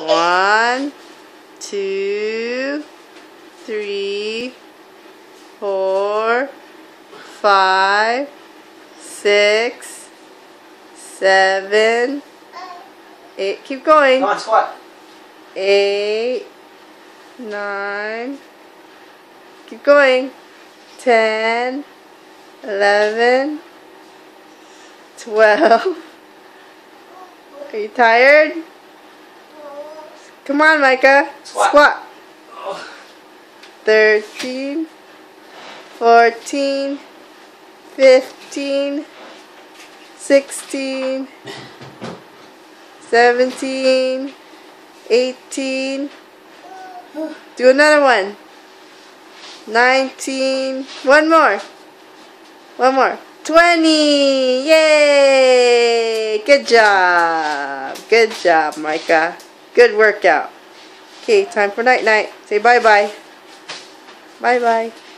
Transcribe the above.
1, 2, 3, 4, 5, 6, 7, 8. Keep going. Come on, squat. 8, 9. Keep going. 10, 11, 12. Are you tired? Come on, Micah. Squat. 13, 14, 15, 16, 17, 18. Do another one. 19. One more. 20. Yay! Good job. Good job, Micah. Good workout. Okay, time for night-night. Say bye-bye. Bye-bye.